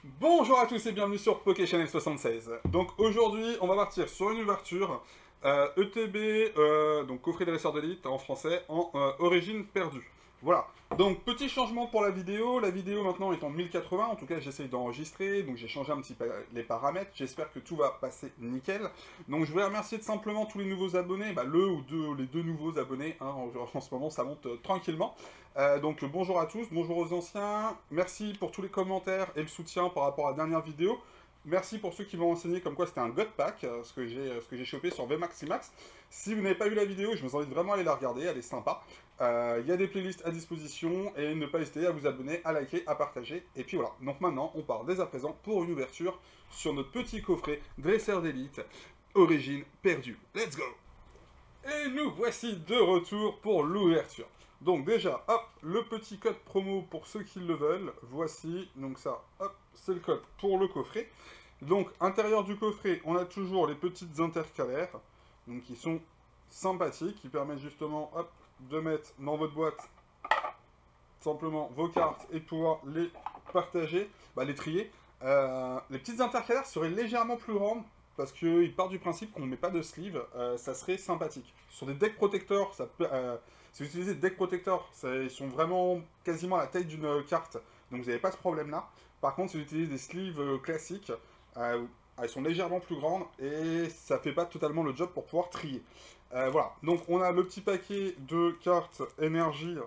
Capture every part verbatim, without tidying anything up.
Bonjour à tous et bienvenue sur PokéChannel soixante-seize. Donc aujourd'hui, on va partir sur une ouverture euh, E T B, euh, donc coffret dresseur d'élite en français, en euh, origine perdue. Voilà. Donc petit changement pour la vidéo. La vidéo maintenant est en mille quatre-vingts. En tout cas, j'essaye d'enregistrer. Donc j'ai changé un petit peu les paramètres. J'espère que tout va passer nickel. Donc je voulais remercier tout simplement tous les nouveaux abonnés. Bah, le ou deux, les deux nouveaux abonnés. Hein, en, en ce moment, ça monte euh, tranquillement. Euh, donc bonjour à tous, bonjour aux anciens, merci pour tous les commentaires et le soutien par rapport à la dernière vidéo. Merci pour ceux qui m'ont renseigné comme quoi c'était un God Pack, euh, ce que j'ai euh, ce que j'ai chopé sur V Maximax. Si vous n'avez pas vu la vidéo, je vous invite vraiment à aller la regarder, elle est sympa. Euh, Il y a des playlists à disposition et ne pas hésiter à vous abonner, à liker, à partager. Et puis voilà, donc maintenant on part dès à présent pour une ouverture sur notre petit coffret dresseur d'élite, origine perdue. Let's go! Et nous voici de retour pour l'ouverture. Donc déjà, hop, le petit code promo pour ceux qui le veulent. Voici, donc ça, hop, c'est le code pour le coffret. Donc, intérieur du coffret, on a toujours les petites intercalaires, donc qui sont sympathiques, qui permettent justement, hop, de mettre dans votre boîte simplement vos cartes et de pouvoir les partager, bah, les trier. Euh, les petites intercalaires seraient légèrement plus grandes, parce qu'il part du principe qu'on ne met pas de sleeve, euh, ça serait sympathique. Sur des decks protectors, ça peut, euh, si vous utilisez des decks protectors, ça, ils sont vraiment quasiment à la taille d'une carte, donc vous n'avez pas ce problème-là. Par contre, si vous utilisez des sleeves euh, classiques, euh, elles sont légèrement plus grandes et ça fait pas totalement le job pour pouvoir trier. Euh, voilà, donc on a le petit paquet de cartes énergie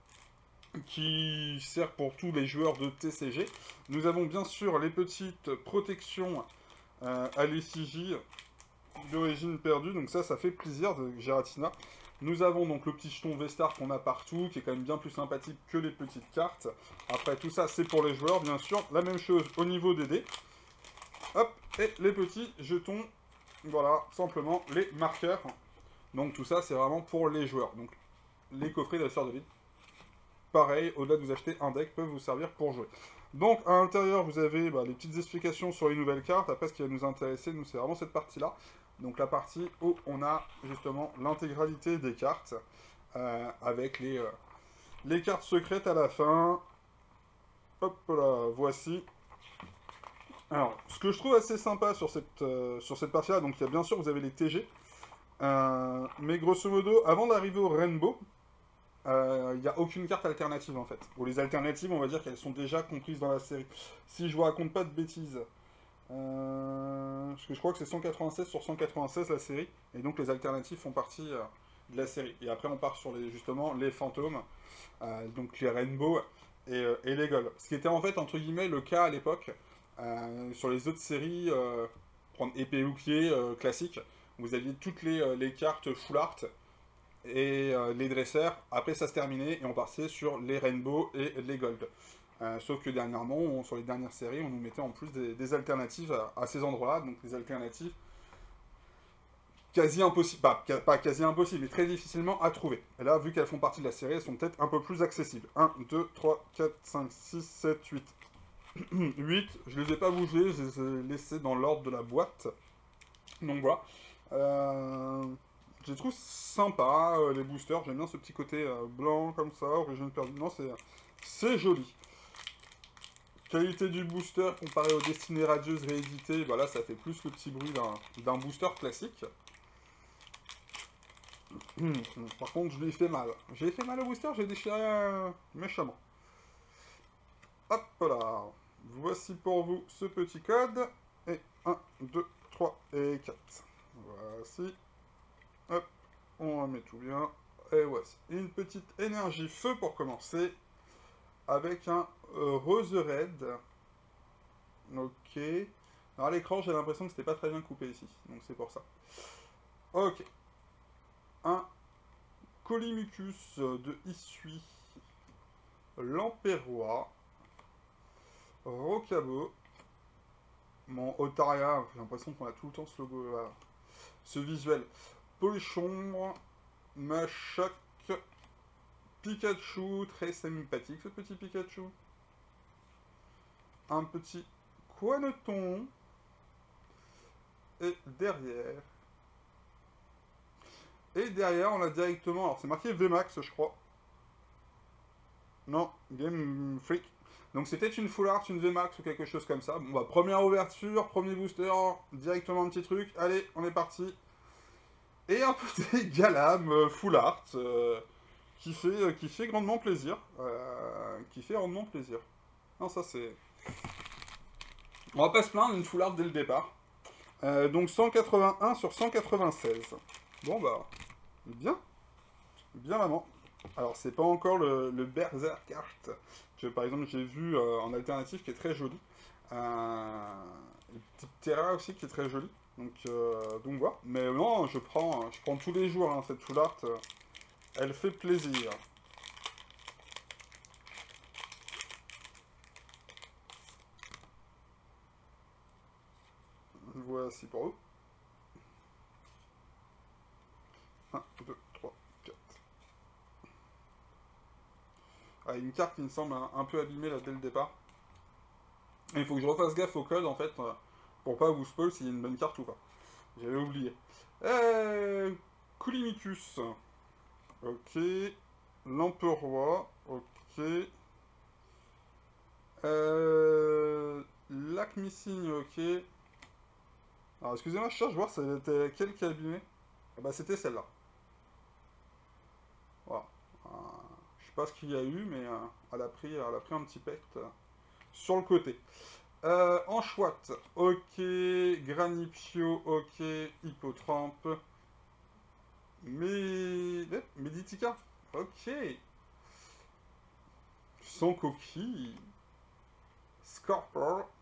qui sert pour tous les joueurs de T C G. Nous avons bien sûr les petites protections euh, à l'effigie d'origine perdue, donc ça, ça fait plaisir de Giratina. Nous avons donc le petit jeton Vestar qu'on a partout, qui est quand même bien plus sympathique que les petites cartes. Après, tout ça, c'est pour les joueurs, bien sûr. La même chose au niveau des dés. Hop, et les petits jetons, voilà, simplement les marqueurs. Donc tout ça, c'est vraiment pour les joueurs. Donc, les coffrets de la sœur de vide, pareil, au-delà de vous acheter un deck, peuvent vous servir pour jouer. Donc, à l'intérieur, vous avez bah, les petites explications sur les nouvelles cartes. Après, ce qui va nous intéresser, nous, c'est vraiment cette partie-là. Donc, la partie où on a, justement, l'intégralité des cartes, euh, avec les, euh, les cartes secrètes à la fin. Hop là, voici. Alors, ce que je trouve assez sympa sur cette, euh, sur cette partie-là, donc, il y a bien sûr, vous avez les T G. Euh, mais grosso modo, avant d'arriver au Rainbow, il euh, n'y a aucune carte alternative en fait. Ou les alternatives, on va dire qu'elles sont déjà comprises dans la série. Si je vous raconte pas de bêtises, euh, parce que je crois que c'est cent quatre-vingt-seize sur cent quatre-vingt-seize la série, et donc les alternatives font partie euh, de la série. Et après on part sur les, justement les fantômes, euh, donc les Rainbow et, euh, et les Gold. Ce qui était en fait entre guillemets le cas à l'époque, euh, sur les autres séries, euh, prendre épée ou pied euh, classique, vous aviez toutes les, euh, les cartes full art, et euh, les dresseurs, après ça se terminait et on partait sur les rainbow et les gold. Euh, sauf que dernièrement, on, sur les dernières séries, on nous mettait en plus des, des alternatives à, à ces endroits-là, donc des alternatives quasi impossibles, pas, pas quasi impossibles, mais très difficilement à trouver. Et là, vu qu'elles font partie de la série, elles sont peut-être un peu plus accessibles. un, deux, trois, quatre, cinq, six, sept, huit. huit, je les ai pas bougés, je les ai laissés dans l'ordre de la boîte. Donc voilà. Euh... Je les trouve sympa, euh, les boosters. J'aime bien ce petit côté euh, blanc comme ça, origine perdue. Non, c'est c'est joli. Qualité du booster comparé aux destinées radieuses rééditées, bah là, ça fait plus le petit bruit d'un booster classique. Par contre, je lui ai fait mal. J'ai fait mal au booster, j'ai déchiré euh, méchamment. Hop là. Voici pour vous ce petit code. Et un, deux, trois et quatre. Voici. Hop, on remet tout bien. Et voici une petite énergie feu pour commencer. Avec un euh, rose red. Ok. Alors à l'écran, j'ai l'impression que c'était pas très bien coupé ici. Donc c'est pour ça. Ok. Un Colimucus de Issui. Lampérois. Rocabo. Mon Otaria, j'ai l'impression qu'on a tout le temps ce logo là. Ce visuel. Polichon. Machoc. Pikachu, très sympathique ce petit Pikachu. Un petit Quanoton. Et derrière. Et derrière, on a directement. Alors, c'est marqué V MAX, je crois. Non, Game Freak. Donc c'était une full art, une V max ou quelque chose comme ça. Bon bah première ouverture, premier booster, directement un petit truc. Allez, on est parti. Et un petit Galam euh, full art euh, qui, fait, euh, qui fait grandement plaisir. Euh, qui fait grandement plaisir. Non, ça c'est... On va pas se plaindre, une full art dès le départ. Euh, donc cent quatre-vingt-un sur cent quatre-vingt-seize. Bon bah, bien. Bien vraiment. Alors c'est pas encore le, le Berserk Art que par exemple j'ai vu euh, en alternative qui est très joli. Euh, une petite Terra aussi qui est très jolie. Donc, euh, donc voilà. Mais non, je prends, je prends tous les jours hein, cette full art. Euh, elle fait plaisir. Voici pour vous. un, deux, trois, quatre. Ah, une carte qui me semble un, un peu abîmée là dès le départ. Et il faut que je refasse gaffe au code en fait, euh, pour pas vous spoil s'il y a une bonne carte ou pas. J'avais oublié. Euh, Coulimicus. Ok. L'Emperoi. Ok. Euh, Lac Missing, ok. Alors excusez-moi, je cherche voir c'était quelle qui a abîmé. Ah bah c'était celle-là. Voilà. Euh, je sais pas ce qu'il y a eu, mais euh, elle, a pris, elle a pris un petit pect euh, sur le côté. Euh, Anchouette, ok. Granipio, ok. Hippotrampe. Mais... Meditica, ok. Sans coquille. Scorpor.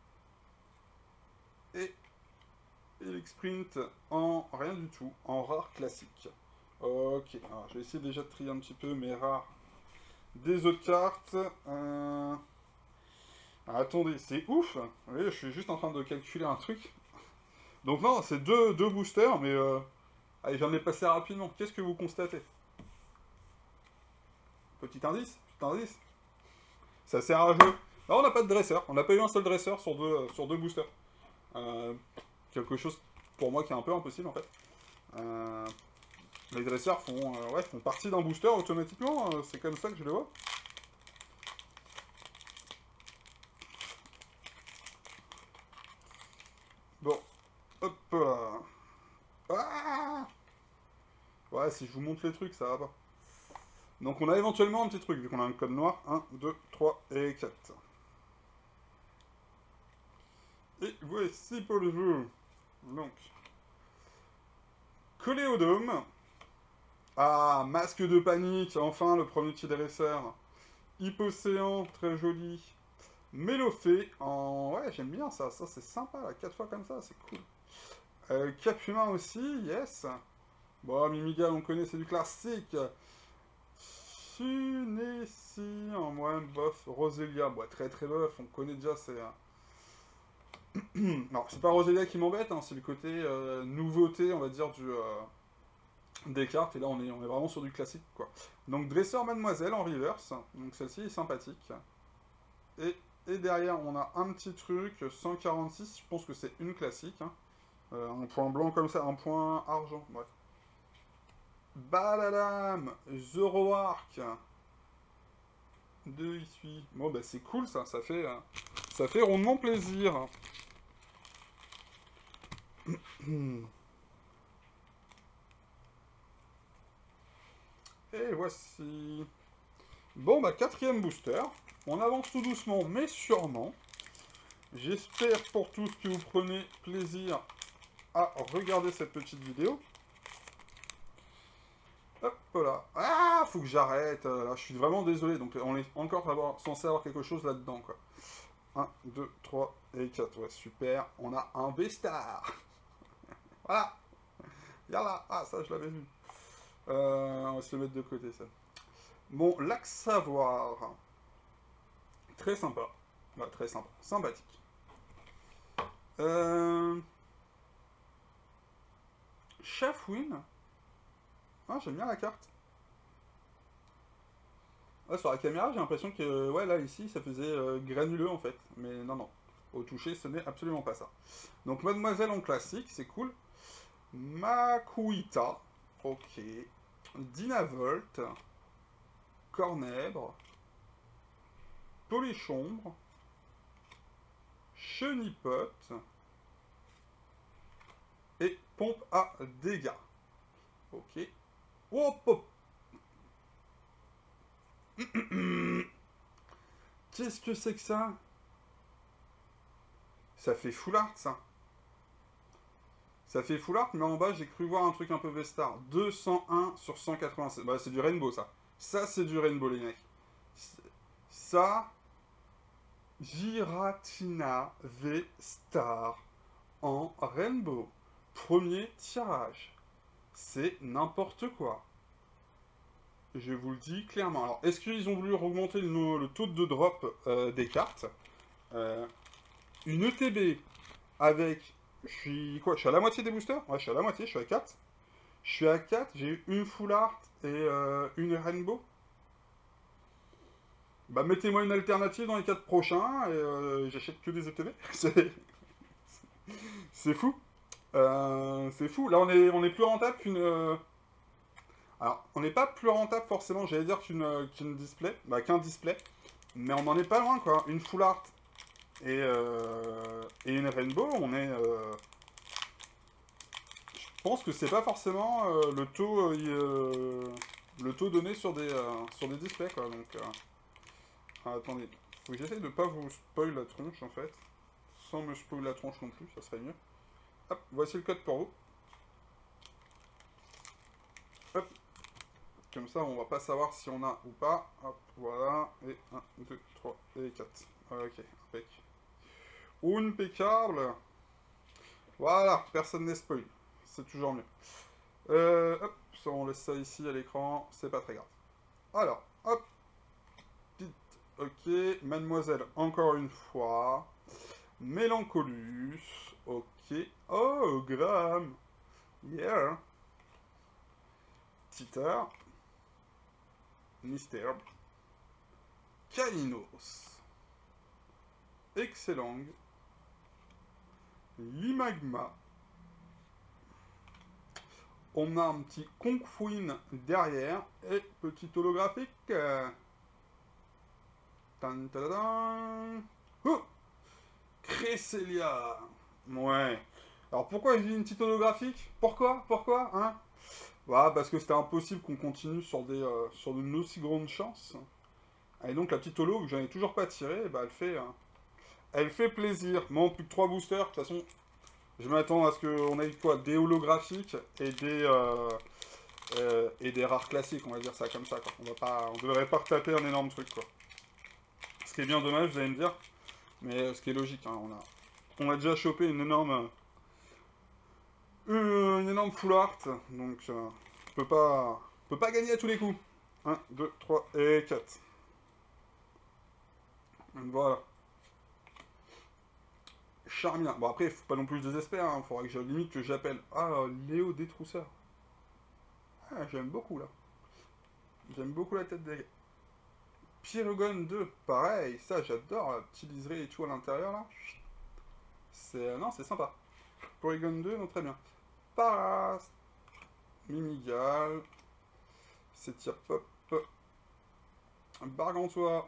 Et Elixprint en rien du tout, en rare classique. Ok, alors je vais essayer déjà de trier un petit peu mes rares des autres cartes. Euh... Alors, attendez, c'est ouf. Oui, je suis juste en train de calculer un truc. Donc non, c'est deux, deux boosters, mais euh... allez, j'en ai passé rapidement. Qu'est-ce que vous constatez? Petit indice, petit indice. Ça sert à jouer. Là, on n'a pas de dresseur. On n'a pas eu un seul dresseur sur deux, sur deux boosters. Euh, quelque chose pour moi qui est un peu impossible en fait. Euh, les dresseurs font, euh, ouais, font partie d'un booster automatiquement. Euh, c'est comme ça que je le vois. Bon, hop là. Ah, ouais, si je vous montre les trucs, ça va pas. Donc on a éventuellement un petit truc, vu qu'on a un code noir. un, deux, trois et quatre. Et voici pour le jeu. Donc, Coléodome. Ah, masque de panique, enfin le premier petit dresseur. Hypocéan, très joli. Mélophée, en... ouais, j'aime bien ça, ça c'est sympa, là, quatre fois comme ça, c'est cool. Euh, Cap Humain aussi, yes. Bon, Mimiga, on connaît, c'est du classique. Funessi, en moyenne, bof. Roselia, bon, très très bof, on connaît déjà, c'est... Non, c'est pas Roselia qui m'embête, hein, c'est le côté euh, nouveauté, on va dire, du... Euh... des cartes, et là on est, on est vraiment sur du classique, quoi. Donc Dresseur Mademoiselle en reverse, donc celle-ci est sympathique. Et, et derrière on a un petit truc, cent quarante-six, je pense que c'est une classique. Hein. Euh, un point blanc comme ça, un point argent, bref. Baladam, Zoroark. Deux ici. Bon bah c'est cool ça, ça fait, euh, ça fait rondement plaisir. Et voici. Bon, bah, quatrième booster. On avance tout doucement, mais sûrement. J'espère pour tous que vous prenez plaisir à regarder cette petite vidéo. Hop là. Ah, faut que j'arrête. Là, je suis vraiment désolé. Donc, on est encore avoir, censé avoir quelque chose là-dedans, quoi. un, deux, trois et quatre. Ouais, super. On a un B-Star. Voilà. Yalla. Ah, ça, je l'avais vu. Euh, on va se le mettre de côté, ça. Bon, Lac Savoir. Très sympa. Ouais, très sympa. Sympathique. Euh... Chafouine. Ah, j'aime bien la carte. Ah, sur la caméra, j'ai l'impression que, ouais, là, ici, ça faisait euh, granuleux, en fait. Mais non, non. Au toucher, ce n'est absolument pas ça. Donc, Mademoiselle en classique, c'est cool. Makuita. Ok. Dynavolt. Cornèbre. Polychombre, Chenipote et Pompe à dégâts. Ok. Hop, hop. Qu'est-ce que c'est que ça? Ça fait full art, ça. Ça fait full art, mais en bas, j'ai cru voir un truc un peu Vestar. deux cent un sur cent quatre-vingt-sept. Bah, c'est du Rainbow, ça. Ça, c'est du Rainbow, les mecs. Ça, Giratina V-Star en Rainbow. Premier tirage. C'est n'importe quoi. Je vous le dis clairement. Alors, est-ce qu'ils ont voulu augmenter le, le taux de drop euh, des cartes euh, Une E T B avec... Je suis quoi? Je suis à la moitié des boosters? Ouais, je suis à la moitié, je suis à quatre. Je suis à quatre, j'ai eu une full art et euh, une rainbow. Bah, mettez-moi une alternative dans les quatre prochains et euh, j'achète que des E T B. C'est fou. Euh, c'est fou. Là, on est, on est plus rentable qu'une... Euh... Alors, on n'est pas plus rentable forcément, j'allais dire, qu'une qu'une display. Bah, qu'un display. Mais on n'en est pas loin, quoi. Une full art et, euh, et une rainbow, on est... Euh... Je pense que c'est pas forcément euh, le taux euh, le taux donné sur des, euh, sur des displays, quoi. Donc, euh... ah, attendez. Faut que j'essaye de pas vous spoil la tronche, en fait. Sans me spoil la tronche non plus, ça serait mieux. Hop, voici le code pour vous. Hop. Comme ça, on va pas savoir si on a ou pas. Hop, voilà. Et un, deux, trois, et quatre. Ok, impec. Impeccable. Voilà, personne n'est spoil. C'est toujours mieux. Euh, hop, ça, on laisse ça ici à l'écran. C'est pas très grave. Alors, hop. Petite. Ok, mademoiselle, encore une fois. Mélancolus. Ok. Oh, Graham. Yeah. Titer. Mystère. Kainos. Excellent. Limagma. On a un petit Conquin derrière. Et petit holographique. Tan, ta, ta, ta. Oh, Cresselia. Ouais. Alors pourquoi j'ai une petite holographique? Pourquoi? Pourquoi? Hein? Voilà, parce que c'était impossible qu'on continue sur des euh, sur une aussi grande chance. Et donc la petite holo, que j'en ai toujours pas tiré, bah, elle fait... Euh, elle fait plaisir. Bon, plus que trois boosters, de toute façon, je m'attends à ce qu'on ait quoi? Des holographiques et des... Euh, euh, et des rares classiques, on va dire ça comme ça, quoi. On va pas... On devrait pas retaper un énorme truc, quoi. Ce qui est bien dommage, vous allez me dire. Mais ce qui est logique, hein, on a... On a déjà chopé une énorme... Euh, une énorme full art, donc euh, on peut pas, on peut pas gagner à tous les coups. un, deux, trois et quatre. Voilà. Charmia. Bon après, faut pas non plus que je désespère, hein. Faudra que je limite que j'appelle. Ah, Léo Détrousseur. Ah, j'aime beaucoup là. J'aime beaucoup la tête des... Pyrogon deux, pareil, ça j'adore, la petite liseré et tout à l'intérieur là. C'est... Non, c'est sympa. Pyrogon deux, non, très bien. Paras. Mimigal. Setia Pop. Bargantois.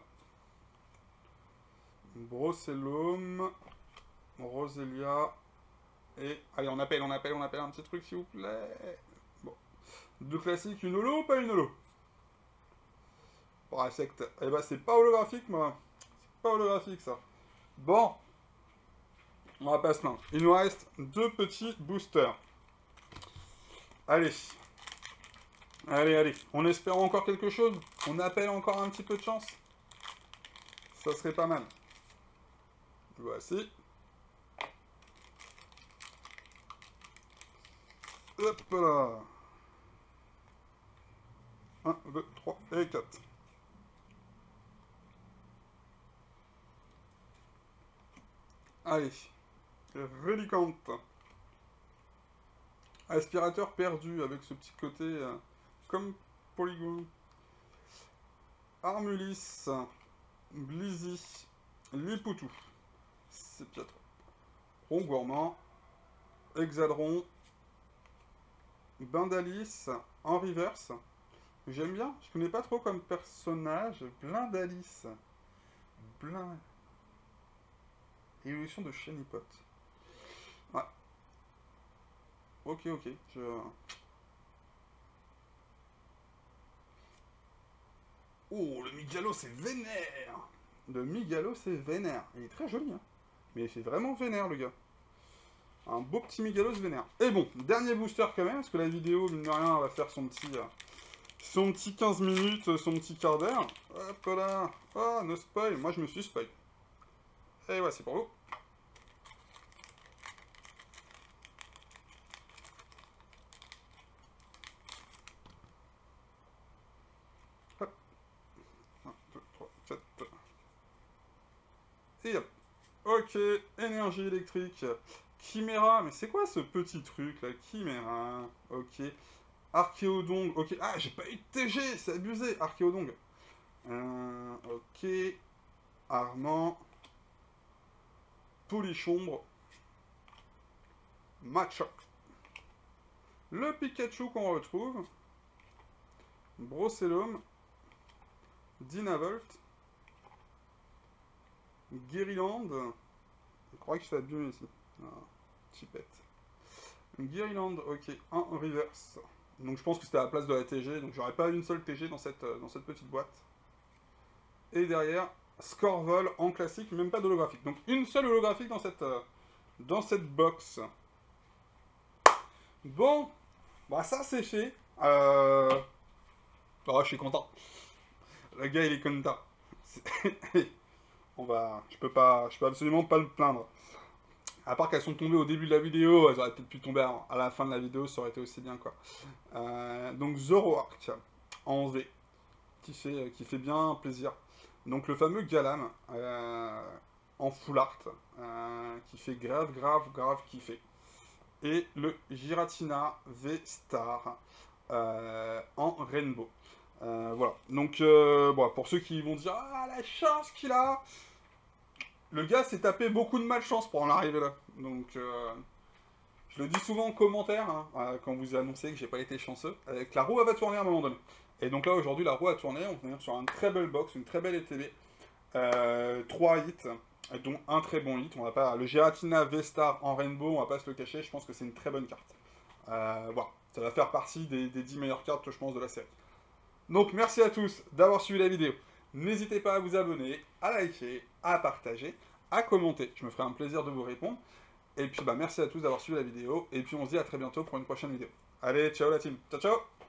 Brocellum. Roselia. Et... Allez, on appelle, on appelle, on appelle un petit truc s'il vous plaît. Bon. Deux classiques, une holo ou pas une holo? Parasect. Eh ben, c'est pas holographique, moi. C'est pas holographique, ça. Bon. On va pas se plaindre. Il nous reste deux petits boosters. Allez. Allez, allez. On espère encore quelque chose. On appelle encore un petit peu de chance. Ça serait pas mal. Voici. Hop là. un, deux, trois et quatre. Allez. Relicante. Aspirateur perdu avec ce petit côté euh, comme Polygon. Armulis. Blizzy. Lipoutou. C'est piètre. Rond gourmand. Hexadron. Bindalis en reverse. J'aime bien. Je connais pas trop comme personnage. Blindalis. plein. Évolution de Shiny Pot. Ouais. Ok, ok. Je... Oh, le Migalo, c'est vénère. Le Migalo, c'est vénère. Il est très joli, hein. Mais c'est vraiment vénère, le gars. Un beau petit Migalos vénère. Et bon, dernier booster quand même, parce que la vidéo, mine de rien, va faire son petit... Euh, son petit quinze minutes, son petit quart d'heure. Hop là. Ah, no spoil. Moi, je me suis spoil. Et ouais, c'est pour vous. Hop. un, deux, trois, sept. Et hop. Ok, énergie électrique. Chimera, mais c'est quoi ce petit truc là? Chimera, ok. Archéodong, ok. Ah, j'ai pas eu de T G, c'est abusé. Archéodong. Euh, ok. Armand. Polichombre. Machop. Le Pikachu qu'on retrouve. Brocellum. Dynavolt. Guériland. Je crois que je fais abîmer ici. Ah, chipette. Guériland, ok, en reverse. Donc je pense que c'était à la place de la T G, donc j'aurais pas une seule T G dans cette, dans cette petite boîte. Et derrière, Scorvol en classique, même pas d'holographique. Donc une seule holographique dans cette, dans cette box. Bon, bah ça c'est fait. Euh... Oh, je suis content. Le gars il est content. On va... Je peux pas... Je peux absolument pas me plaindre. À part qu'elles sont tombées au début de la vidéo, elles auraient peut-être pu tomber à la fin de la vidéo, ça aurait été aussi bien, quoi. Euh, donc Zoroark, en V, qui fait, qui fait bien plaisir. Donc le fameux Galam, euh, en full art, euh, qui fait grave, grave, grave kiffer. Et le Giratina V-Star, euh, en Rainbow. Euh, voilà, donc euh, bon, pour ceux qui vont dire « Ah, la chance qu'il a !» Le gars s'est tapé beaucoup de malchance pour en arriver là. Donc, euh, je le dis souvent en commentaire, hein, euh, quand vous annoncez que j'ai pas été chanceux, euh, que la roue elle va tourner à un moment donné. Et donc là, aujourd'hui, la roue a tourné. On est sur une très belle box, une très belle E T B. Euh, trois hits, dont un très bon hit. On va pas... Le Giratina V-Star en Rainbow, on va pas se le cacher, je pense que c'est une très bonne carte. Euh, voilà, ça va faire partie des, des dix meilleures cartes, je pense, de la série. Donc, merci à tous d'avoir suivi la vidéo. N'hésitez pas à vous abonner, à liker, à partager, à commenter. Je me ferai un plaisir de vous répondre. Et puis, bah, merci à tous d'avoir suivi la vidéo. Et puis, on se dit à très bientôt pour une prochaine vidéo. Allez, ciao la team. Ciao, ciao.